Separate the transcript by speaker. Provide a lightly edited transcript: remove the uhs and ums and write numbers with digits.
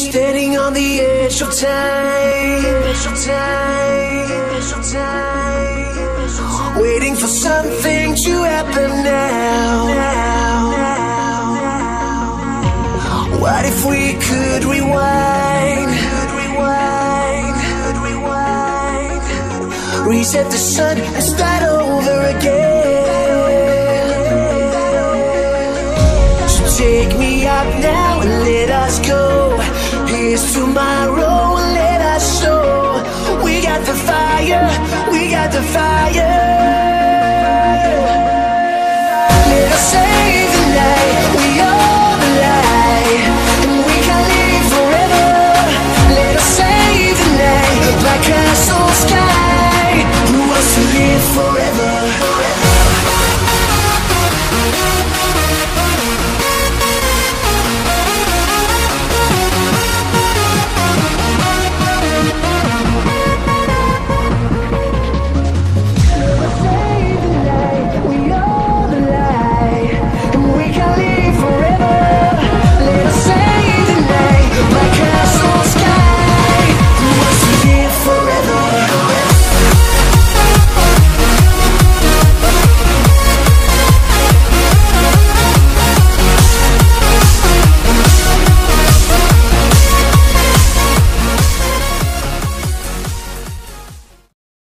Speaker 1: Standing on the edge of time, waiting for something to happen now. What if we could rewind, reset the sun and start over again? So take me up now and let us go. Here's tomorrow and let us show. We got the fire, we got the fire.